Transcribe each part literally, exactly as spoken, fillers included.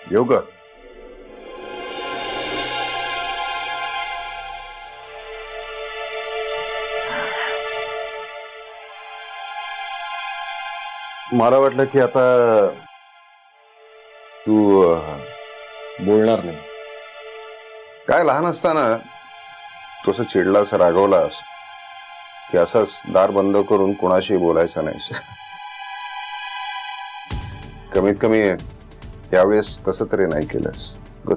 येऊ का? मला वाटलं की आता तू बोलणार नाही. काय लहान असताना तू असं चिडलास रागवलास की असंच दार बंद करून कोणाशी बोलायचं नाही. कमीत कमी यावेळेस तसं तरी नाही केलंस. गुड.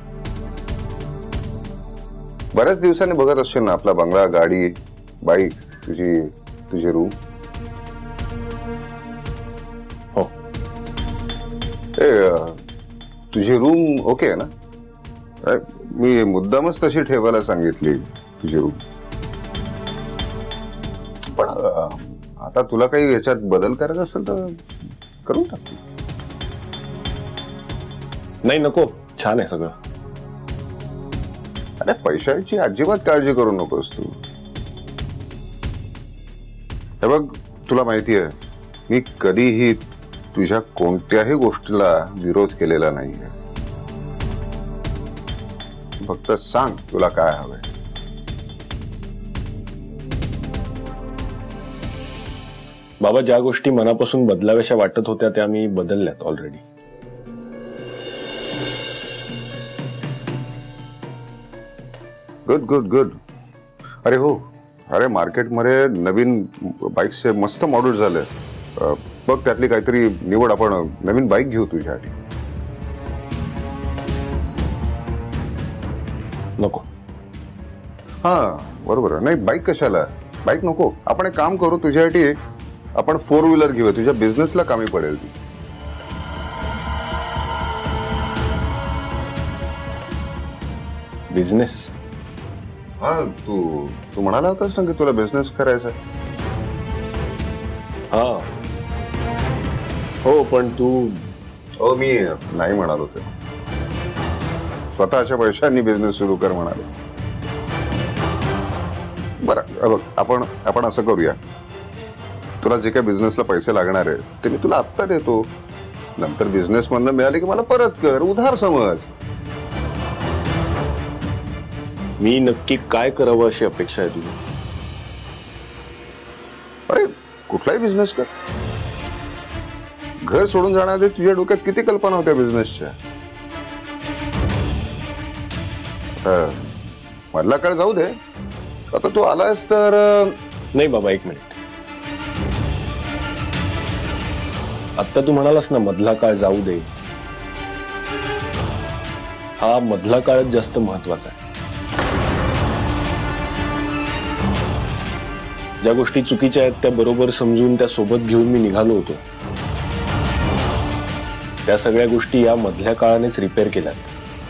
बऱ्याच दिवसांनी बघत असशील ना आपला बंगला, गाडी, बाईक, तुझी तुझी रूम. हो. ए तुझी रूम ओके आहे ना? मी मुद्दामच तशी ठेवायला सांगितली तुझी रूम. पण आता तुला काही याच्यात बदल करायचा असेल तर करून टाक. नाही नको, छान आहे सगळं. अरे पैशाची अजिबात काळजी करू नकोस तू. हे बघ, तुला माहिती आहे मी कधीही तुझ्या कोणत्याही गोष्टीला विरोध केलेला नाहीये. फक्त सांग तुला काय हवंय. बाबा, ज्या गोष्टी मनापासून बदलाव्याशा वाटत होत्या त्या मी बदलल्यात ऑलरेडी. Good good good. अरे हो, अरे मार्केटमध्ये नवीन बाईक्सचे मस्त मॉडेल झाले. बघ त्यातली काहीतरी निवड. आपण नवीन बाईक घेऊ तुझ्यासाठी. नको. हा बरोबर. नाही बाईक कशाला, बाईक नको. आपण एक काम करू, तुझ्यासाठी आपण फोर व्हीलर घेऊ. तुझ्या बिझनेसला कामी पडेल ती. बिझनेस? हा, तू तू म्हणाला होतास ना की तुला बिझनेस करायचा. हा हो, पण तू. हो, मी नाही म्हणालो होते. स्वतःच्या पैशांनी बिझनेस सुरू कर म्हणाले. बरं बघ, आपण आपण असं करूया, तुला जे काही बिझनेसला पैसे लागणार आहे ते मी तुला आत्ता देतो. नंतर बिझनेस मधनं मिळाले की मला परत कर, उधार समज. मी नक्की काय करावं अशी अपेक्षा आहे तुझी? अरे कुठलाही बिझनेस कर. घर सोडून जाण्याआधी तुझ्या डोक्यात किती कल्पना होत्या बिझनेसच्या. मधला काळ जाऊ दे. आता तू आलायस तर. नाही बाबा, एक मिनिट. आता तू म्हणालास ना मधला काळ जाऊ दे. हा मधला काळच जास्त महत्वाचा आहे. ज्या गोष्टी चुकीच्या आहेत त्या बरोबर समजून त्या सोबत घेऊन मी निघालो होतो, त्या सगळ्या गोष्टी या मधल्या काळानेच रिपेअर केल्यात.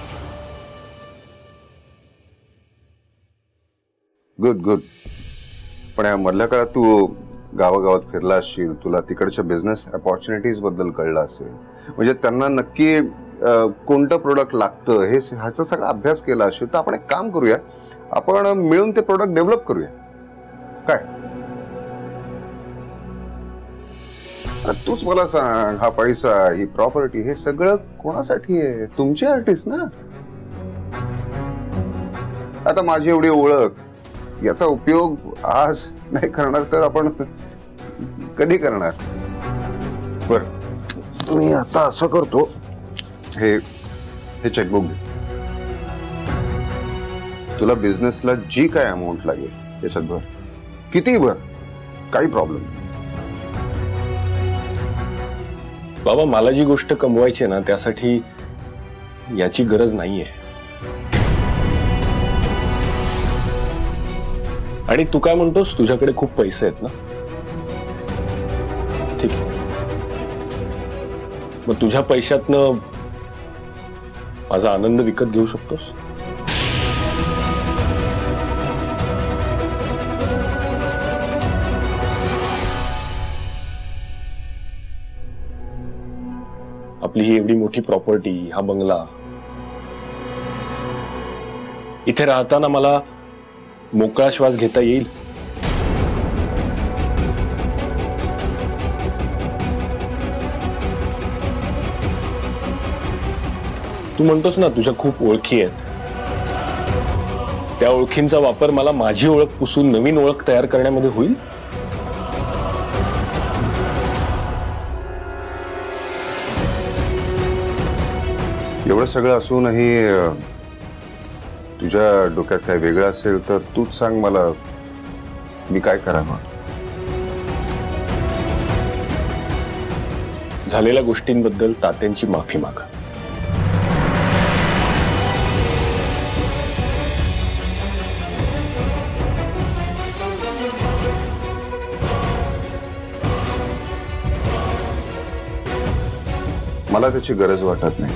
Good good. पण या मधल्या काळात तू गावागावात फिरला असशील, तुला तिकडच्या बिझनेस अपॉर्च्युनिटीज बद्दल कळलं असेल. म्हणजे त्यांना नक्की कोणतं प्रोडक्ट लागतं हे ह्याचा सगळा अभ्यास केला असेल. तर आपण एक काम करूया, आपण मिळून ते प्रोडक्ट डेव्हलप करूया. काय तूच मला सांग, हा पैसा, ही प्रॉपर्टी, हे सगळं कोणासाठी आहे? तुमची आर्टिस्ट ना. आता माझी एवढी ओळख, याचा उपयोग आज नाही करणार तर आपण कधी करणार? बर, मी आता असं करतो, हे हे चेकबुक दे. तुला बिझनेसला जी काय अमाऊंट लागेल त्याच्यात भर, किती भर, काही प्रॉब्लेम नाही. बाबा, मला जी गोष्ट कमवायची ना त्यासाठी याची गरज नाहीये. आणि तू काय म्हणतोस, तुझ्याकडे खूप पैसे आहेत ना? ठीक आहे, मग तुझ्या पैशातनं माझा आनंद विकत घेऊ शकतोस? आपली ही एवढी मोठी प्रॉपर्टी, हा बंगला, इथे राहताना मला मोकळा श्वास घेता येईल? तू म्हणतोस ना तुझ्या खूप ओळखी आहेत, त्या ओळखींचा वापर मला माझी ओळख पुसून नवीन ओळख तयार करण्यामध्ये होईल? एवढं सगळं असूनही तुझ्या डोक्यात काय वेगळं असेल तर तूच सांग मला, मी काय करावं? झालेल्या गोष्टींबद्दल तात्यांची माफी माग. मला त्याची गरज वाटत नाही.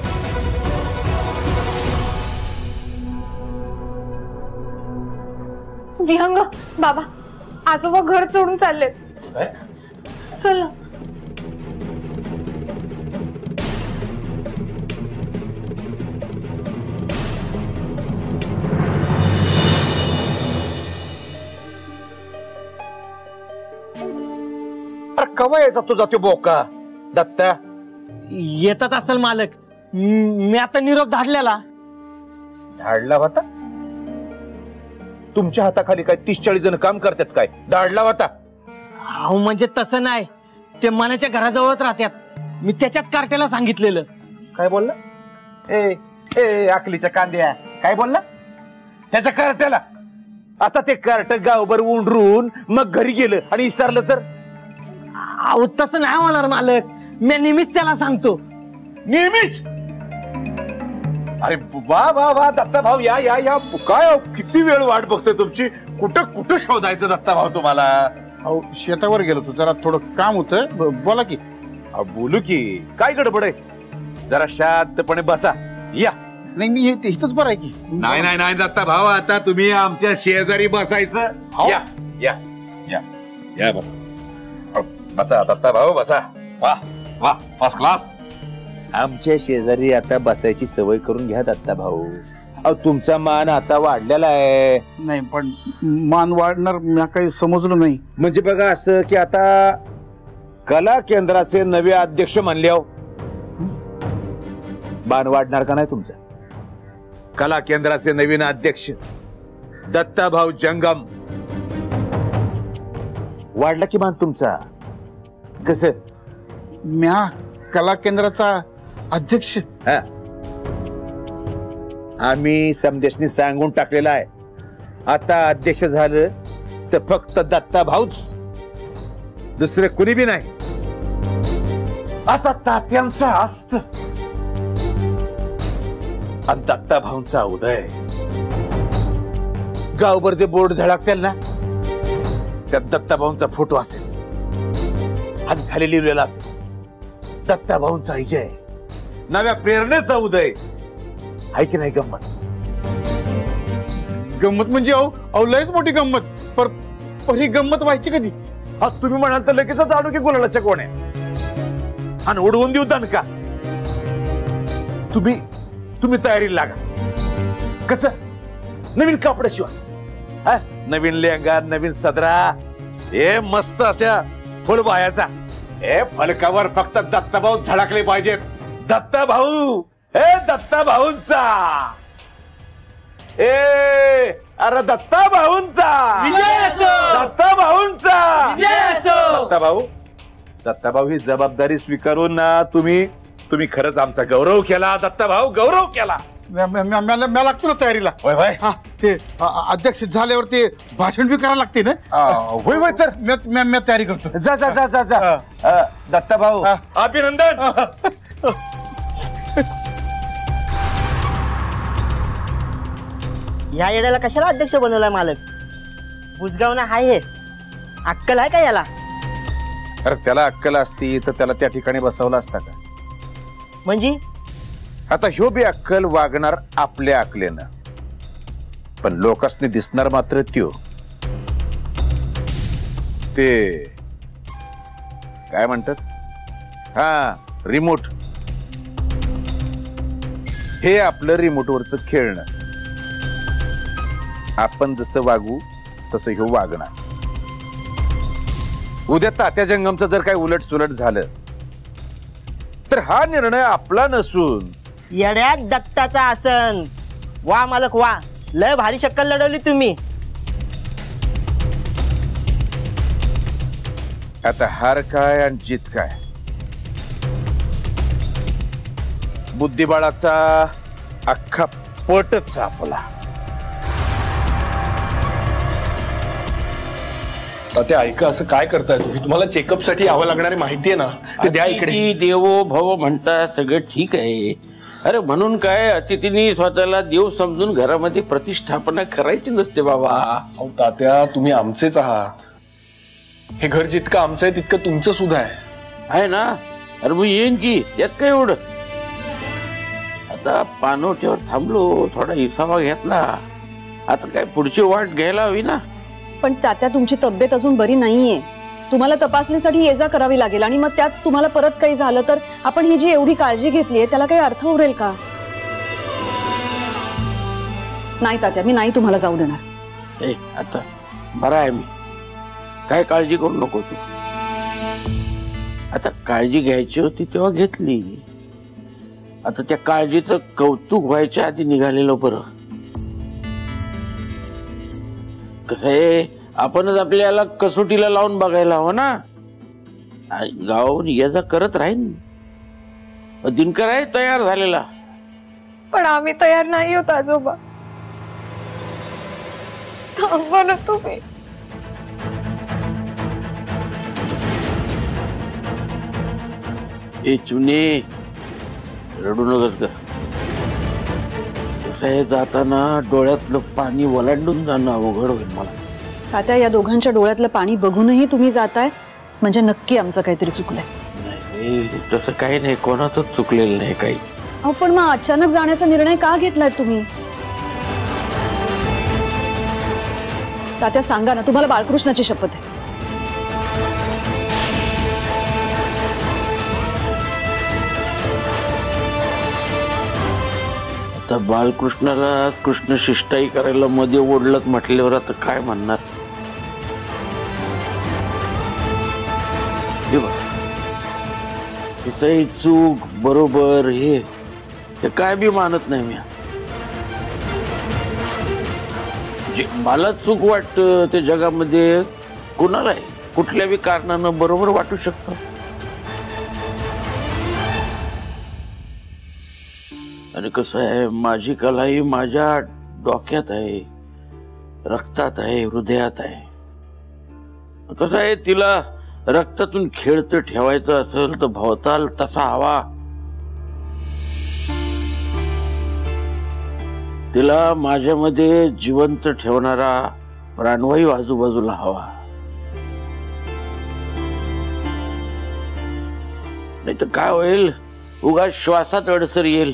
विहंग बाबा, आजोबा घर सोडून चालले. चल. अरे कवा यायचा तुझा तो बोका दत्ता? येतच असेल मालक. मी आता निरोप धाडलेला. धाडला होता? तुमच्या हाताखाली काय तीस चाळीस जण काम करतात काय? धाडला होता? अहो म्हणजे तसं नाही, ते मनाच्या घराजवळच राहतात. मी त्याच्याच कार्ट्याला सांगितलेलं. काय बोलला? ए ए आकलीच्या कांद्या, काय बोलला? त्याच्या कार्ट्याला? आता ते कार्ट गावभर उंडरून मग घरी गेलं आणि विसरलं तर? अहो तसं नाही होणार मालक. मी नेहमीच त्याला सांगतो. नेहमीच? अरे वा वा वा दत्ता भाऊ, या या या. काय किती वेळ वाट बघतोय तुमची. कुठं कुठं शोधायचं दत्ता भाऊ तुम्हाला? अहो शेतावर गेलो होतो, जरा थोडं काम होतं. बोला की. अहो बोलू की, काय गडबड आहे? जरा शांतपणे बसा. या. नाही मी इथंच बरं आहे की. नाही नाही नाही दत्ता भाऊ, आता तुम्ही आमच्या शेजारी बसायचं. या या या या बसा. बसा दत्ता भाऊ बसा. वा वा फर्स्ट क्लास. आमच्या शेजारी आता बसायची सवय करून घ्या दत्ता भाऊ. अहो तुमचा मान आता वाढलेला आहे. नाही पण मान वाढणार मी काही समजलो नाही. म्हणजे बघा असं की आता कला केंद्राचे नवे अध्यक्ष म्हणले हो, मान वाढणार का नाही तुमचं? कला केंद्राचे नवीन अध्यक्ष दत्ता भाऊ जंगम. वाढला की मान तुमचा? कस? म्या कला केंद्राचा अध्यक्ष? हा, आम्ही समदेशनी सांगून टाकलेला आहे, आता अध्यक्ष झालं तर फक्त दत्ता भाऊच, दुसरे कुणी बी नाही. आता तात्यांचा अस्त आणि दत्ता भाऊंचा उदय. गावभर जे बोर्ड झळकतील ना, त्यात दत्ता भाऊंचा फोटो असेल आणि खाली लिहिलेला असेल दत्ता भाऊंचा विजय, नव्या प्रेरणेचा उदय. आहे की नाही गंमत? गंमत म्हणजे अहो अहो लयच मोठी गंमत. पर पर ही गंमत व्हायची कधी? हा तुम्ही म्हणाल तर लगेच जाणू की गुलालाच्या कोण आहे आणि उडवून देऊ दणका. तुम्ही तुम्ही तयारीला लागा. कसं? नवीन कापड शिवा, नवीन लेंगा, नवीन सदरा, हे मस्त अशा फुलबायाचा. हे फलकावर फक्त दत्ता भाऊ झळकले पाहिजेत. दत्ता भाऊ, हे दत्ता भाऊंचा, ए अरे दत्ता भाऊंचा दत्ता भाऊंचा दत्ता भाऊ. दत्ता भाऊ ही जबाबदारी स्वीकारून ना तुम्ही तुम्ही खरंच आमचा गौरव केला दत्ता भाऊ, गौरव केला. मला लागतो ना तयारीला. होय होय. हा ते अध्यक्ष झाल्यावर ते भाषण बी करायला लागते ना. होय होय. तर मी तयारी करतो. जा जा जा जा जा दत्ता भाऊ, अभिनंदन. या येड्याला कशाला अध्यक्ष बनवलाय मालक? बुजगावना हाय हे, अक्कल आहे का याला? अरे त्याला अक्कल असती तर त्याला त्या ठिकाणी बसवला असता का? म्हणजे आता ह्यो बी अक्कल वागणार आपल्या अक्कलेनं, पण लोकांनी दिसणार मात्र त्यो ते काय म्हणतात, हा रिमोट. हे आपलं रिमोटवरचं खेळणं. आपण जसं वागू तसं ह्यो वागणार. उद्या तात्या जंगमचं जर काय उलट सुलट झालं तर हा निर्णय आपला नसून येड्यात दत्ताचा आसन. वा मालक वा, लय भारी शक्कल लढवली तुम्ही. आता हार काय आणि जीत काय, बुद्धिबळाचा अख्खा पटच सापला. तात्या ऐका, असं काय करताय तुम्ही? तुम्हाला चेकअप साठी यावं लागणारी माहिती आहे ना, ते द्या इकडे. अतिथी देवो भव म्हणतात, सगळं ठीक आहे. अरे म्हणून काय, अतिथीने स्वतःला देव समजून घरामध्ये प्रतिष्ठापना करायची नसते बाबा. अहो तात्या, तुम्ही आमचेच आहात. हे घर जितकं आमचं आहे तितकं तुमचं सुद्धा आहे. आहे ना? अरे मग येईन की, त्यात काय एवढं. आता पानवट्यावर थांबलो, थोडा हिसाबा घेतला, आता काय पुढची वाट घ्यायला हवी ना. पण तात्या तुमची तब्येत अजून बरी नाहीये. तुम्हाला तपासणीसाठी ये जा करावी लागेल आणि मग त्यात तुम्हाला परत काही झालं तर आपण ही जी एवढी काळजी घेतलीये त्याला काही अर्थ उरेल का? नाही तात्या, मी नाही तुम्हाला जाऊ देणार. ए आता बरा आहे मी, काय काळजी करू नको तू. आता काळजी घ्यायची होती तेव्हा घेतली, आता त्या काळजीचं कौतुक व्हायच्या आधी निघालेलं बरं. कसं आहे, आपणच आपल्याला कसोटीला लावून बघायला हवं ना. गावाहून ये जा करत राहीन. दिनकर आहे तयार झालेला. पण आम्ही तयार नाही होत आजोबा. थांबवा ना तुम्ही. ए चुने, रडू नकस ग. कसं आहे, जाताना डोळ्यातलं पाणी ओलांडून जाणं अवघड होईल मला. तात्या, या दोघांच्या डोळ्यातलं पाणी बघूनही तुम्ही जाताय म्हणजे नक्की आमचं काहीतरी चुकलंय. नाही तसं काही नाही, कोणाचंच चुकलेलं नाही काही. अहो पण मग अचानक जाण्याचा निर्णय का घेतलाय तुम्ही? तात्या सांगा ना, तुम्हाला बाळकृष्णाची शपथ आहे. आता बालकृष्णाला कृष्ण शिष्टाई करायला मध्ये ओढलत म्हटल्यावर आता काय म्हणणार. हे बघ, चूक बरोबर हे हे काय बी मानत नाही मी. जे मला चूक वाटत ते जगामध्ये कुणालाही कुठल्या बी कारणानं बरोबर वाटू शकतं. आणि कसं आहे, माझी कला ही माझ्या डोक्यात आहे, रक्तात आहे, हृदयात आहे. कसं आहे, तिला रक्तातून खेळत ठेवायचं असेल तर भवताल तसा हवा. तिला माझ्यामध्ये जिवंत ठेवणारा प्राणवायू आजूबाजूला हवा. नाही तर काय होईल, उगा श्वासात अडसर येईल.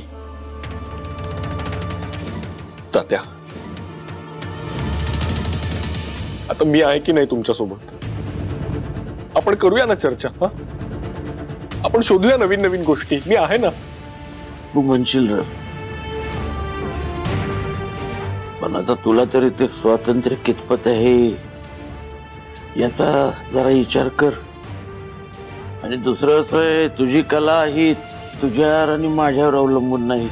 तात्या, आता मी आहे की नाही तुमच्या सोबत? आपण करूया ना चर्चा. हा, आपण शोधूया नवीन नवीन गोष्टी. मी आहे ना. तू म्हणशील र, पण आता तुला तरी ते स्वातंत्र्य कितपत आहे याचा जरा विचार कर. आणि दुसरं असं आहे, तुझी कला ही तुझ्यावर आणि माझ्यावर अवलंबून नाही.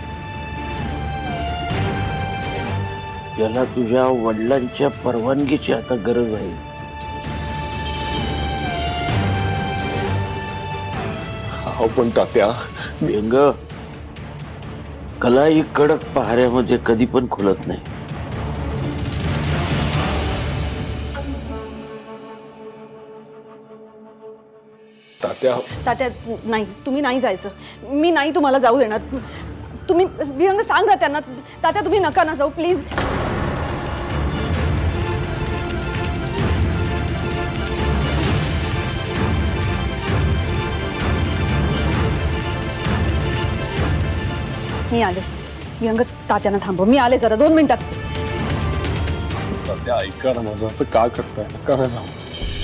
याला तुझ्या वडिलांच्या परवानगीची आता गरज आहे. हो पण तात्या, व्यंग, कला ही कडक पहाऱ्यामध्ये कधी पण खुलत नाही. तात्या तात्या नाही, तुम्ही नाही जायचं. मी नाही तुम्हाला जाऊ देणार. तुम्ही विहंग सांगा त्यांना. तात्या तुम्ही नका ना जाऊ प्लीज. मी आले. विहंग, तात्यांना थांबव. मी आले, जरा दोन मिनिटात. तात्या ऐका ना माझं, असं का करताय? का ना जाऊ.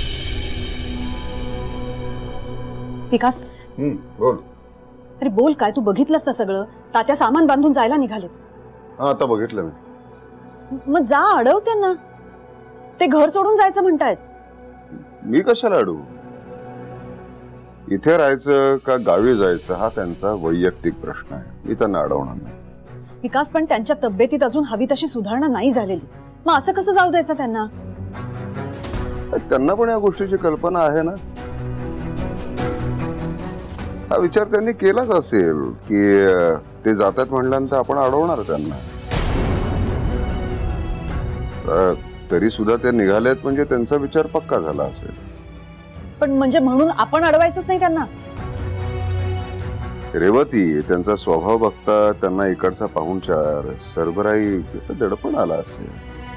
विकास, बोल. अरे बोल, काय तू बघितलंस ना सगळं? तात्या सामान बांधून जायला निघालेत. हा, आता बघितलं मी. मग जा, अडव त्यांना. ते घर सोडून जायचं म्हणतायत. मी कशाला अडवू? इथे राहायचं का गावी जायचं हा त्यांचा वैयक्तिक प्रश्न आहे, मी त्यांना अडवणार नाही. विकास, पण त्यांच्या तब्येतीत अजून हवी तशी सुधारणा नाही झालेली, मग असं कसं जाऊ द्यायचं त्यांना? त्यांना पण या गोष्टीची कल्पना आहे ना. हा विचार त्यांनी केलाच असेल की ते जातात म्हणल्यानंतर आपण अडवणार त्यांना. तरी सुद्धा ते निघालेत म्हणजे त्यांचा विचार पक्का झाला असेल. पण म्हणजे म्हणून आपण अडवायचंच नाही त्यांना? रेवती, त्यांचा स्वभाव बघता त्यांना इकडचा पाहुणचार सरबराई याचा दडपण आला असेल.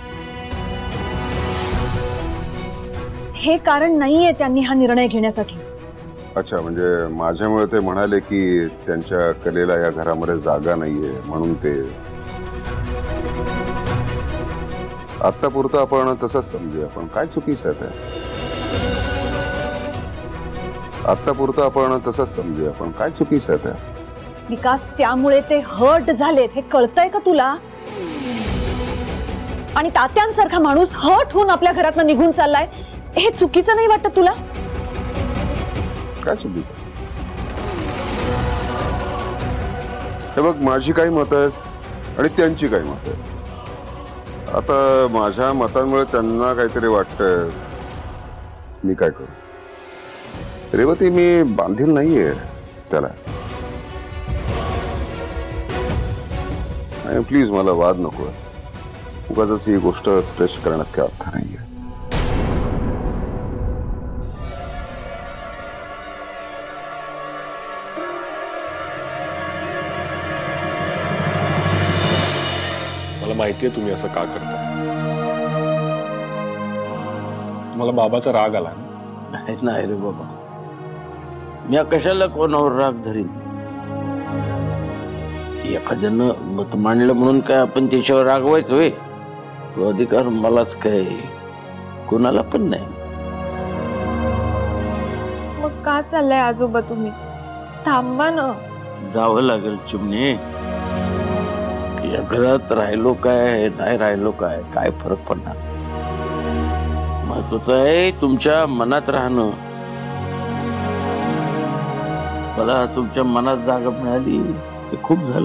हे कारण नाहीये त्यांनी हा निर्णय घेण्यासाठी. अच्छा, म्हणजे माझ्यामुळे ते म्हणाले की त्यांच्या कलेला या घरामध्ये जागा नाहीये म्हणून ते. आत्तापुरतं आपण तसंच समजूया, पण काय चुकीचं आहे ते? आत्तापुरतं आपण तसंच समजूया, पण काय चुकीचं आहे ते? विकास, त्यामुळे ते हर्ट झालेत हे कळतंय का तुला? आणि तात्यांसारखा माणूस हर्ट होऊन आपल्या घरातनं निघून चाललाय, हे चुकीचं नाही वाटत तुला? काय चुकीचं? हे बघ, माझी काही मतं आहेत आणि त्यांची काही मतं आहेत. आता माझ्या मतांमुळे त्यांना काहीतरी वाटतंय, मी काय करू? रेवती, मी बांधील नाहीये त्याला. आणि प्लीज मला वाद नको. उगाच ही गोष्ट स्ट्रेच करण्यात काय अर्थ नाहीये. मला माहितीये तुम्ही असं का करता. तुम्हाला बाबाचा राग आला नाही नाही रे बाबा, मी कशाला कोणावर राग धरीन? एखाद्यानं मत मांडलं म्हणून काय आपण त्याच्यावर रागवायचं होय? तो अधिकार मलाच काय, कोणाला पण नाही. मग का चाललंय आजोबा तुम्ही? थांबा ना. जावं लागेल चिमणे. या घरात राहिलो काय नाही राहिलो काय काय फरक पडणार? महत्वाचं आहे तुमच्या मनात राहणं. मला तुमच्या मनात जागा मिळाली ते खूप झालं.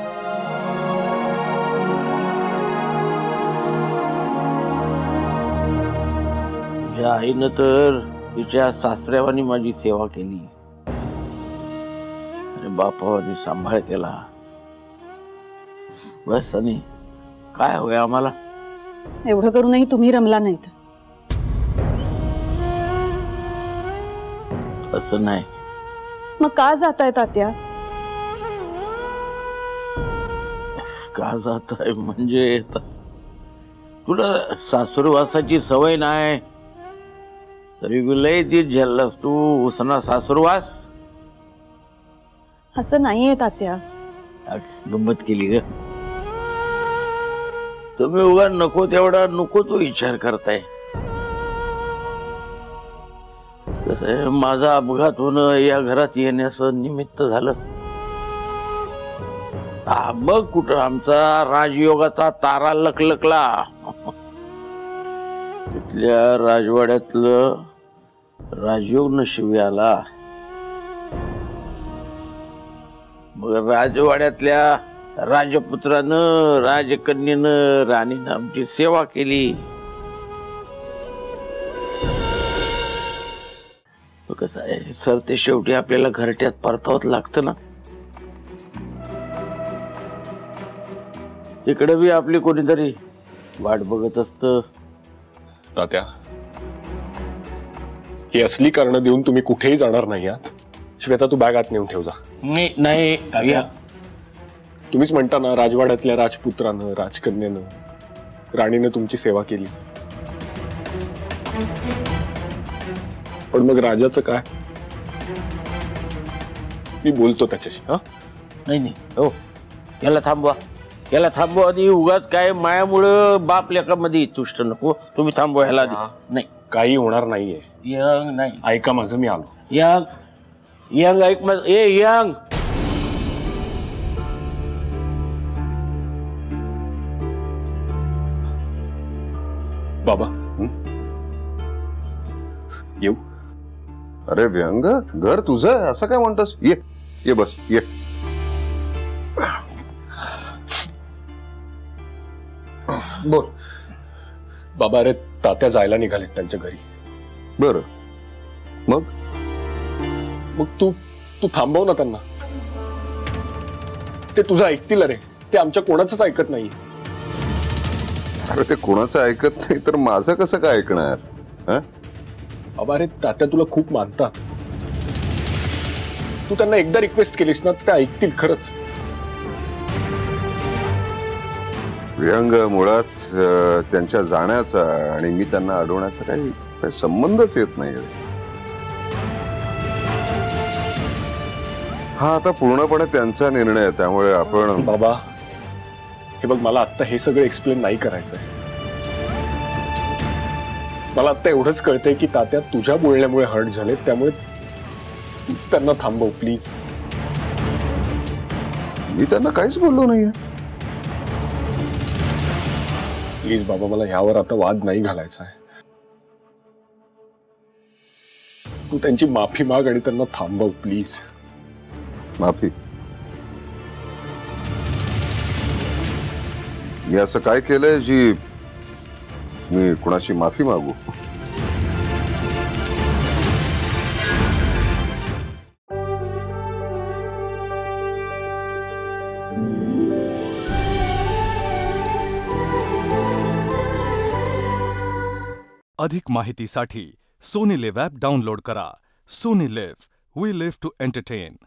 तुझ्या आईनं तर तिच्या सासऱ्यावानी माझी सेवा केली आणि बापावानी सांभाळ केला. बस, आणि काय होय आम्हाला? एवढं करूनही तुम्ही रमला नाहीत. असं नाही. मग का जाताय तात्या? का जाताय म्हणजे तुला सासूरवासाची सवय नाही तरी लय दिस झेललास तू उसना सासूरवास. असं नाहीये तात्या. गंमत केली ग तुम्ही. उगा नको तेवढा नको तो विचार करताय. तसं माझा अपघात होणं या घरात येण्याचं निमित्त झालं. हा, मग कुठं आमचा राजयोगाचा तारा लखलखला. तिथल्या राजवाड्यातलं राजयोग नशिबी आला. मग राजवाड्यातल्या राजपुत्रानं राजकन्येनं राणीनं आमची सेवा केली. कसं आहे सर, ते शेवटी आपल्याला घरट्यात परतावत लागतं ना. तिकडे बी आपली कोणीतरी वाट बघत असतं. तात्या, ही असली कारण देऊन तुम्ही कुठेही जाणार नाही आहात. श्वेता, तू बॅग आत नेऊन ठेव जा. नाही नाही तात्या, तुम्हीच म्हणता ना राजवाड्यातल्या राजपुत्रानं राजकन्येनं राणीनं तुमची सेवा केली. पण मग राजाचं काय? मी बोलतो त्याच्याशी. हा नाही नाही हो, याला थांबवा याला थांबवा आधी. उगाच काय मायामुळं बाप लेकामध्ये तुष्ट नको. तुम्ही थांबवा ह्याला आधी. नाही, काही होणार नाहीये. यंग नाही, ऐका माझं, मी आलो. यंग यंग ऐक माझं. ए यंग, बाबा येऊ? अरे विहंग, घर तुझं आहे असं काय म्हणतोस? ये ये बस ये. बोल. बाबा अरे तात्या जायला निघालेत त्यांच्या घरी. बर मग मग तू तू थांबव ना त्यांना. ते तुझं ऐकतील अरे. ते आमच्या कोणाचंच ऐकत नाही. अरे ते कोणाचं ऐकत नाही तर माझं कसं काय ऐकणार? हा बाबा अरे तात्या तुला खूप मानतात. तू त्यांना एकदा रिक्वेस्ट केलीस ना तर ते ऐकतील खरंच. विहंग, मुळात अं, त्यांच्या जाण्याचा आणि मी त्यांना अडवण्याचा काही काही संबंधच येत नाही. हा आता पूर्णपणे त्यांचा निर्णय आहे, त्यामुळे आपण. बाबा हे बघ, मला आता हे सगळं एक्सप्लेन नाही करायचंय. मला आता एवढंच कळतंय की तात्या तुझ्या बोलण्यामुळे हर्ट झाले, त्यामुळे तू त्यांना थांबव प्लीज. मी त्यांना काहीच बोललो नाहीये. प्लीज बाबा, मला यावर आता वाद नाही घालायचा आहे. तू त्यांची माफी माग आणि त्यांना थांबव प्लीज. माफी? मी असं काय केलंय जी मी कुणाची माफी मागू? अधिक माहितीसाठी सोनी लिव्ह ॲप डाउनलोड करा. Sony Liv, we live to entertain.